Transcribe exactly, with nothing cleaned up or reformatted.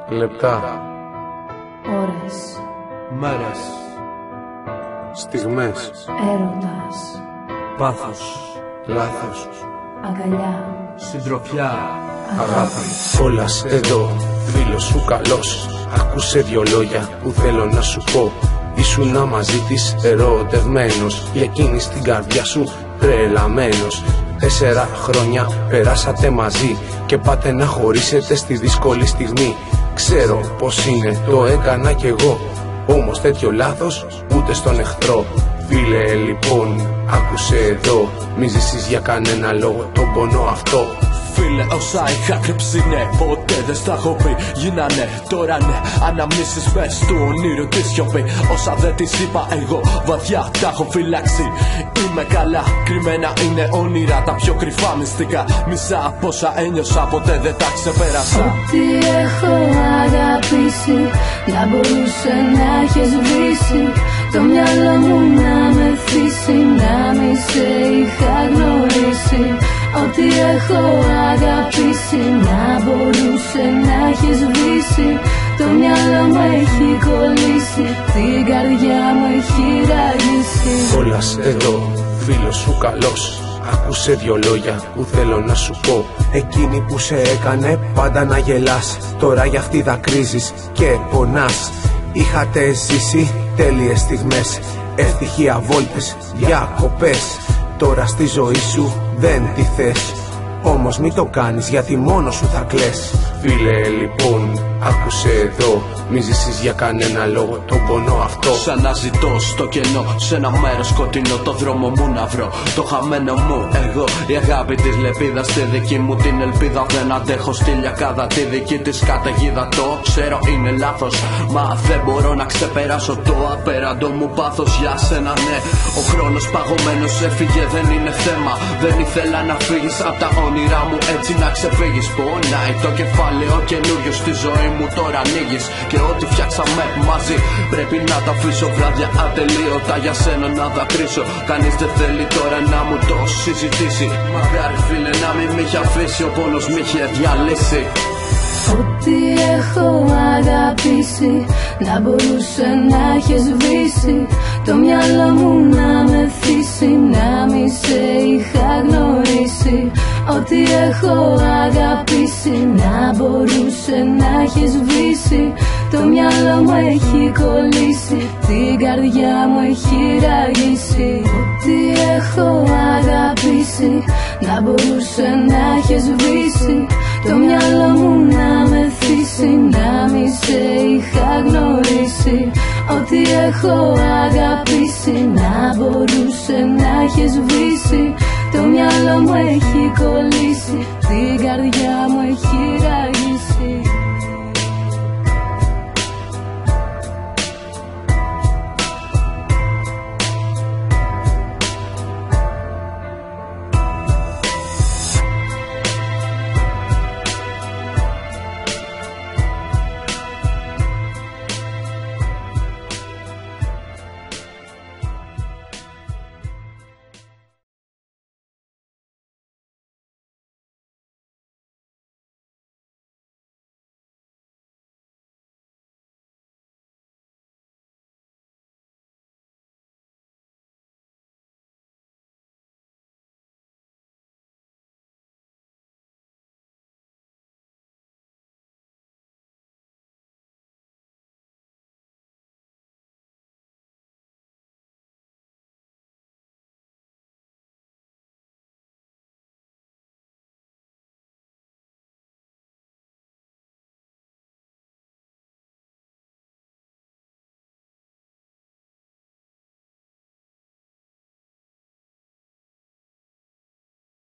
Λεπτά, ώρες, μέρες, στιγμές, έρωτας, πάθος, λάθος, αγκαλιά, συντροφιά, αγάπη. Όλας εδώ, φίλος σου καλός. Άκουσε δυο λόγια που θέλω να σου πω. Ήσουνα μαζί της ερωτευμένος, για εκείνη στην καρδιά σου τρελαμένος. Τέσσερα χρόνια περάσατε μαζί και πάτε να χωρίσετε στη δύσκολη στιγμή. Ξέρω πως είναι, το έκανα κι εγώ, όμως τέτοιο λάθος ούτε στον εχθρό. Φίλε λοιπόν, άκουσε εδώ, μη ζήσεις για κανένα λόγο τον πόνο αυτό. Φίλε, όσα είχα κρύψει, ναι, ποτέ δεν στα έχω πει. Γίνανε, τώρα ναι, αναμνήσεις μες του ονείρου τη σιωπή. Όσα δεν τις είπα εγώ, βαθιά τα έχω φυλάξει. Είμαι καλά, κρυμμένα είναι όνειρα, τα πιο κρυφά μυστικά. Μισά από όσα ένιωσα, ποτέ δεν τα ξεπέρασα. Ό,τι έχω αγαπήσει, να μπορούσε να έχεις σβήσει. Το μυαλό μου να με θύσει, να μη σε είχα γνωρίσει. Ό,τι έχω αγαπήσει, να μπορούσε να έχει σβήσει. Το μυαλό μου έχει κολλήσει, την καρδιά μου έχει ραγίσει. Όλας εδώ, φίλος σου καλός. Άκουσε δυο λόγια που θέλω να σου πω. Εκείνη που σε έκανε πάντα να γελάς, τώρα για αυτή δακρύζεις και πονάς. Είχατε ζήσει τέλειες στιγμές, ευτυχία βόλτες, διακοπές. Τώρα στη ζωή σου δεν τη θες, όμως μη το κάνεις γιατί μόνο σου θα κλαις. Φίλε λοιπόν, άκουσε εδώ, μη ζήσεις για κανένα λόγο τον πόνο αυτό. Σαν να ζητώ στο κενό, σε ένα μέρος σκοτεινό, το δρόμο μου να βρω το χαμένο μου εγώ. Η αγάπη της λεπίδας, στη δική μου την ελπίδα. Δεν αντέχω στη λιακάδα, τη δική της καταιγίδα. Το ξέρω είναι λάθος, μα δεν μπορώ να ξεπεράσω το απέραντο μου πάθος για σένα, ναι. Ο χρόνος παγωμένος έφυγε, δεν είναι θέμα. Δεν ήθελα να φύγεις απ' τα όνειρά μου, έτσι να ξεφύγεις. Πονάει το κεφάλαιο καινούριο στη ζωή μου, τώρα ανοίγεις. Και ό,τι φτιάξαμε μαζί πρέπει να τα αφήσω. Βράδια ατελείωτα για σένα να δακρύσω. Κανείς δεν θέλει τώρα να μου το συζητήσει. Μακάρι φίλε να μην μ' είχε αφήσει, ο πόνος μ' είχε διαλύσει. Ό,τι έχω αγαπήσει, να μπορούσε να έχει σβήσει. Το μυαλό μου να με θύσει, να μη σε είχα γνωρίσει. Ό,τι έχω αγαπήσει, να μπορούσε να έχει σβήσει. Το μυαλό μου έχει κολλήσει, την καρδιά μου έχει ραγίσει. Ό,τι έχω αγαπήσει, να μπορούσε να έχει σβήσει. Το μυαλό μου να με θύσει, να μη σε είχα γνωρίσει. Ό,τι έχω αγαπήσει, να μπορούσε να έχει σβήσει. Το μυαλό μου έχει κολλήσει, την καρδιά μου έχει ραγίσει.